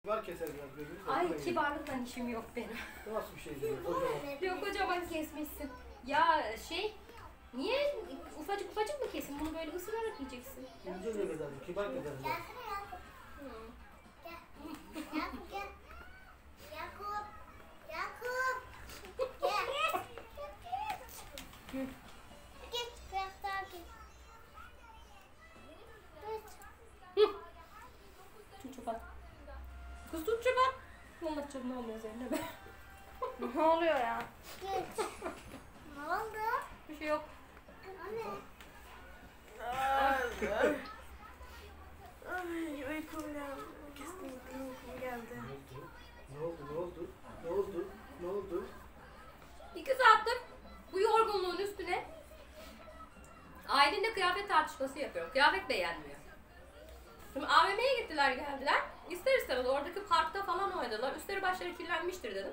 Var keser biraz gözünü. Ay kibarlıktan işim yok benim. Bu nasıl bir şey değil? Kocaman. Yok kocaman kesmişsin. Ya niye ufacık ufacık mı kesin? Bunu böyle ısırarak yiyeceksin. İnce de keser. Kibar keser. Tut çöpat. Kız tut çöpat. Allah canına olmuyor Zeynep. Ne oluyor ya? Ne oldu? Bir şey yok. Anne. Ay uykum geldi. Kesinlikle uykum geldi. Ne oldu? 2 saattir bu yorgunluğun üstüne ailemle kıyafet tartışması yapıyorum. Kıyafet beğenmiyor. Şimdi AVM'ye gittiler geldiler. İster istemez oradaki parkta falan oynadılar. Üstleri başları kirlenmiştir dedim.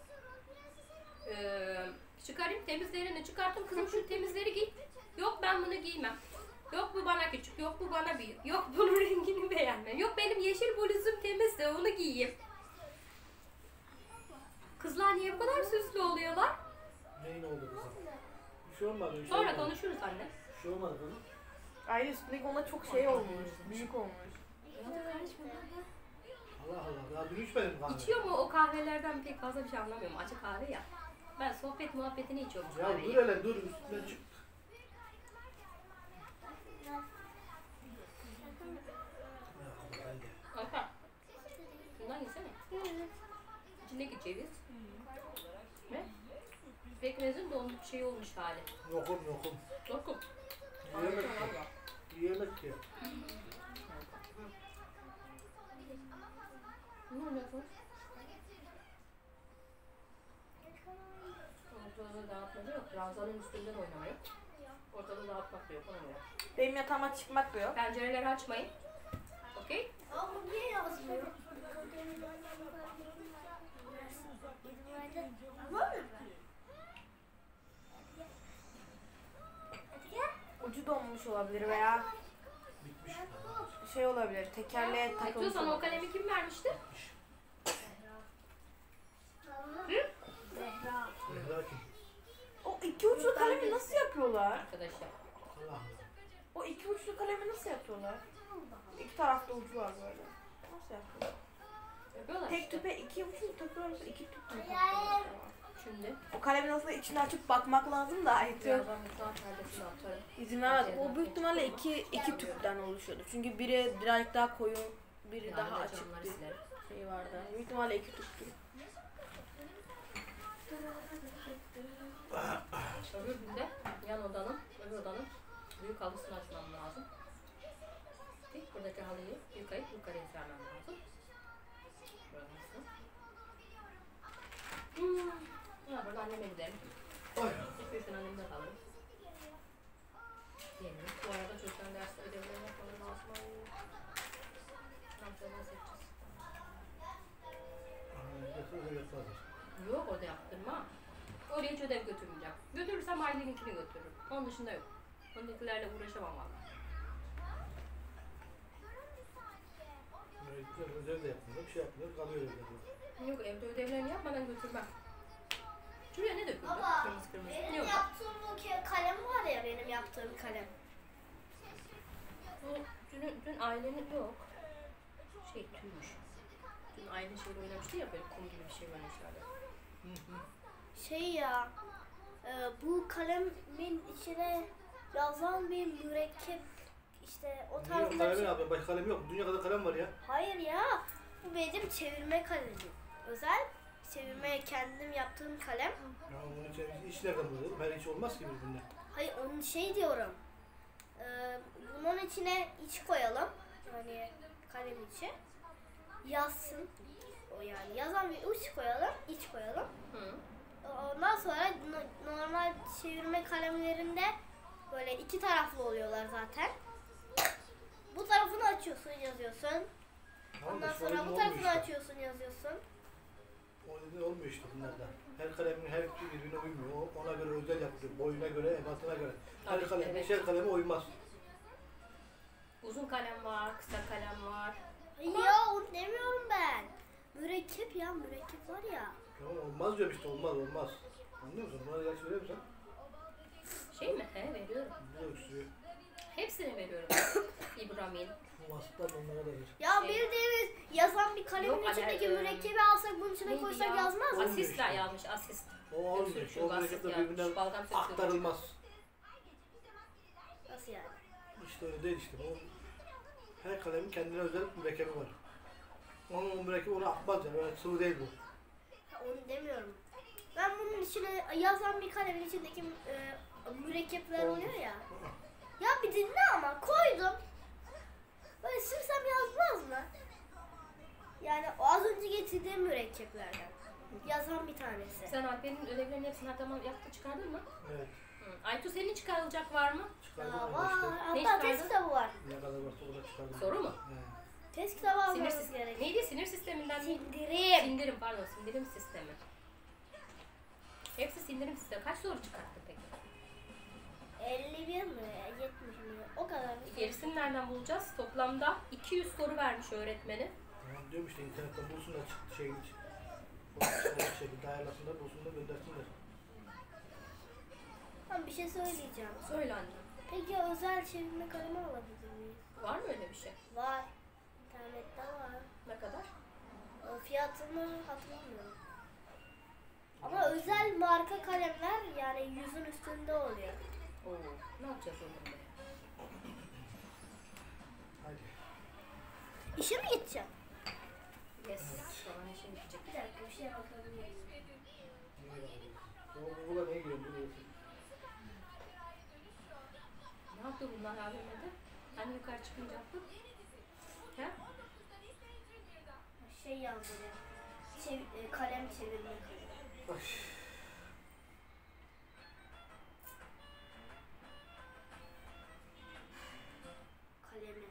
Çıkarayım temizlerini çıkarttım. Kızım şu temizleri giy. Yok ben bunu giymem. Yok bu bana küçük. Yok bu bana büyük. Yok bunun rengini beğenmem. Yok benim yeşil bluzum temizse onu giyeyim. Kızlar niye bu kadar süslü oluyorlar? Neyin oldu kızım? Bir şey olmadı. Sonra konuşuruz anne. Bir şey olmadı kızım. Ay üstündeki ona çok şey olmuş. Büyük olmuş. Allah Allah. Daha dün içmedim kahve. İçiyor mu o kahvelerden pek fazla bir şey anlamıyorum. Acı kahve ya. Ben sohbet muhabbetini içiyorum Ya kahveyi. dur hele dur. Üstüne çık. Alper. Bundan yesene. İçindeki ceviz. Ve pekmezin donmuş şey olmuş hali. Yokum. Lokum. Yiyemek ki. Ne oluyorsun? Ortalığı dağıtmaca yok. Ranzanın üstünden oynamayın. Ortalığı dağıtmak da yok. Oynamıyor. Benim yatağıma çıkmak da yok. Pencereleri açmayın. Okey? Ama bu niye yazmıyor? Var mı? Ucu donmuş olabilir veya Bitmiş. şey olabilir. Tekerleğe Aytu takılmış sana o olabilir. kalemi kim vermişti? Zehra. Zehra kim? O iki uçlu kalemi nasıl yapıyorlar? Arkadaşlar. Allah Allah. O iki uçlu kalemi nasıl yapıyorlar? İki tarafta ucu var böyle. Nasıl yapıyorlar? Yapıyorlar Tek işte. tüpe iki uç mu takıyorlar? İki tüp mü Hayır. takıyorlar? Şimdi O kalemi nasıl içini açıp bakmak lazım da Aytu. birazdan mutfağın perdesini atarım. İzin vermez. O büyük ihtimalle iki tüpten oluşuyordu. Çünkü biri birazcık daha koyu, biri Yani daha de açık camları bir silerim. şey vardı. Büyük ihtimalle iki tüptü. Öbür günde yan odanın, öbür odanın büyük halısını açmam lazım. Tek buradaki halıyı yıkayıp yukarıya sermem lazım. Burası. Burada anneme gidelim. Ay. Bütün annemde kalırım. Yemin. Bu arada çocukların ders ödevlerini yapmaları lazım. Antrenman seçeceğiz. Yok orada yaptırma. Oraya hiç ödev götürmeyeceğim. Götürürsem aileninkini götürürüm. Onun dışında yok. Ondakilerle uğraşamam valla. Özel de yapmıyor. Bir şey yapmıyor. Kalıyor öyle. Yok evde ödevlerini yapmadan götürmem. Şuraya ne döküldü? Baba, Kırmızı kırmızı. Ne benim yok? yaptığım bu kalem var ya, benim yaptığım kalem. Bu dün ailenin yok. Tüymüş. Dün aile şeyle oynamıştı ya böyle kum gibi bir şey vermişlerdi. Şey ya, bu kalemin içine yazan bir mürekkep, işte o Niye tarz kalemi ne yapıyor? Başka kalem yok mu? Dünya kadar kalem var ya. Hayır ya, bu benim çevirme kalemim. Özel çevirme, kendim yaptığım kalem. Ya onun için iş nereden buluyor? Her iş olmaz ki birbirine. Hayır, onun şey diyorum. Bunun içine iç koyalım. Hani kalem içi. Yazsın. O yani yazan bir uç koyalım, iç koyalım. Hı. Ondan sonra normal çevirme kalemlerinde böyle iki taraflı oluyorlar zaten. Bu tarafını açıyorsun, yazıyorsun. Ondan sonra bu tarafını açıyorsun, yazıyorsun. O dediğin olmuyor işte bunlarda. Her kalemin her birbirine uymuyor. Ona göre özel yapıyor. Boyuna göre, ebatına göre. Her Tabii, kalem, evet. her kaleme uymaz. Uzun kalem var, kısa kalem var. Ya onu demiyorum ben. ya mürekkep var ya. Tamam olmaz diyorum işte olmaz. Anlıyor musun? Buna ilaç veriyor musun? Şey mi? He veriyorum. Bu da öksürüyor. Hepsini veriyorum. İbramin. Bu vasıflar onlara da verir. Ya bildiğimiz yazan bir kalemin Yok, içindeki ale- mürekkebi alsak bunun içine Neydi koysak ya? yazmaz mı? Asistler yazmış, asist. O olmuyor. Öksürük, O asit mürekkepler yazmış, birbirinden balgam söktürücü. aktarılmaz. Nasıl yani? İşte öyle değil işte. O, her kalemin kendine özel mürekkebi var. Onun o mürekkebi ona akmaz yani. Öyle sıvı değil bu. Ha, onu demiyorum. Ben bunun içine yazan bir kalemin içindeki mürekkepler oluyor ya. Ya bir dinle ama koydum. Böyle sürsem yazmaz mı? Yani o az önce getirdiğim mürekkeplerden. Yazan bir tanesi. Sen Alper'in ödevlerinin hepsini her zaman yaptı çıkardın mı? Evet. Hı. Aytu senin çıkarılacak var mı? Çıkardım Daha ama var. işte. Ne Hatta test çıkardın? kitabı var. Ne kadar varsa o kadar çıkardım. Soru mu? He. Test kitabı Sinir almamız sistemi. gerekiyor. Neydi? Sinir sisteminden değil. Sindirim. Sindirim pardon, sindirim sistemi. Hepsi sindirim sistemi. Kaç soru çıkarttın peki? 51 mi? 70 mi? O kadar. Gerisini nereden bulacağız? Toplamda 200 soru vermiş öğretmeni. Tamam diyorum işte internetten bulsunlar çıktı şey için. O şekilde ayarlasınlar bulsunlar göndersinler. Tamam bir şey söyleyeceğim. Söyle anne. Peki özel çevirme kalemi alabilir miyiz? Var mı öyle bir şey? Var. İnternette var. Ne kadar? O fiyatını hatırlamıyorum. Ama özel marka kalemler yani 100'ün üstünde oluyor. Oo, ne yapacağız onunla? Hadi. İşe mi gideceğim? Yes. Sonra işe gidecek. Bir dakika bir şey bakabilirim. O Google'a neye giriyorum biliyorsun. Ne yaptı bunlar AVM'de? Hani yukarı çıkınca yaptın? He? Şey yazdırıyor. Kalem çevirme kalemi. Ay. Kalemi.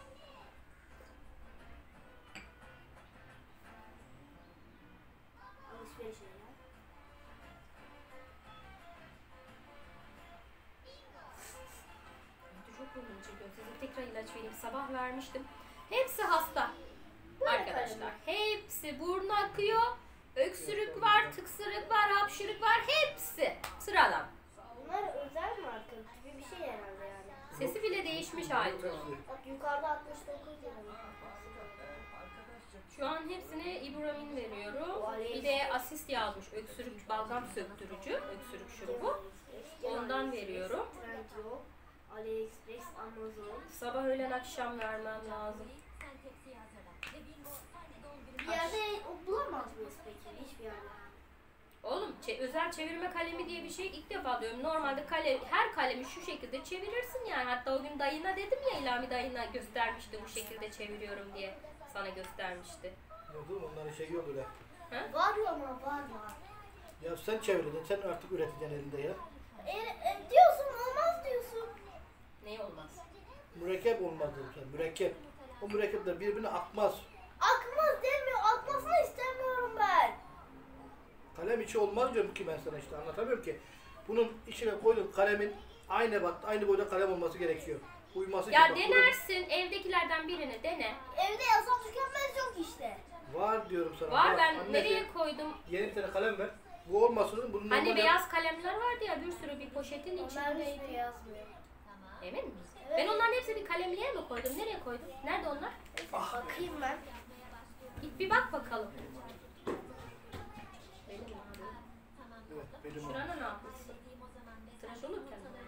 Alışveriş şeyler. Çok yorgun çekiyor. Size tekrar ilaç vereyim. Sabah vermiştim. Hepsi hasta. Böyle Arkadaşlar. kalemi. Hepsi burnu akıyor. Öksürük var, tıksırık var, hapşırık var. Hepsi. Sıradan. Bunlar özel marka gibi bir şey herhalde yani. Sesi bile değişmiş Aytu'nun. Bak yukarıda 69 lira. Şu an hepsine ibuprofen veriyorum. O Alex. Bir de asist yazmış. Öksürük balgam söktürücü. Öksürük şurubu. Ondan veriyorum. Trendyol, AliExpress, Amazon. Sabah öğlen akşam vermem lazım. Bir yerde bulamaz mıyız peki? Hiçbir yerde. Oğlum özel çevirme kalemi diye bir şey ilk defa diyorum. Normalde her kalemi şu şekilde çevirirsin yani. Hatta o gün dayına dedim ya, İlhami dayına göstermişti bu şekilde çeviriyorum diye. Sana göstermişti. Yok oğlum onların şeyi yok öyle. Var ya ama var. Ya sen çevireceksin, sen artık üreteceksin elinde ya. Diyorsun olmaz diyorsun. Ne olmaz? Mürekkep olmaz dedim sen, mürekkep. O mürekkepler birbirine akmaz. Akmaz demiyor. Akmasını istemiyorum ben. Kalem içi olmaz diyorum ki ben sana işte anlatamıyorum ki. Bunun içine koyduğun kalemin aynı boyda kalem olması gerekiyor. Uyması Ya için bak, denersin, evdekilerden birini dene. Evde yazan tükenmez yok işte. var diyorum sana. Var ben Annesi, nereye koydum? Yeni bir tane kalem ver. Bu olmasın. Bunun Hani normal- beyaz kalemler vardı ya bir sürü bir poşetin Onlar içindeydi. hiçbir yazmıyor. Emin misin? Evet. Ben onların hepsini kalemliğe mi koydum? Nereye koydum? Nerede onlar? Bakayım ben. Git bir bak bakalım. Benim abi. Evet, benim o. Şurana ne yapmışsın? Tıraş olurken mi?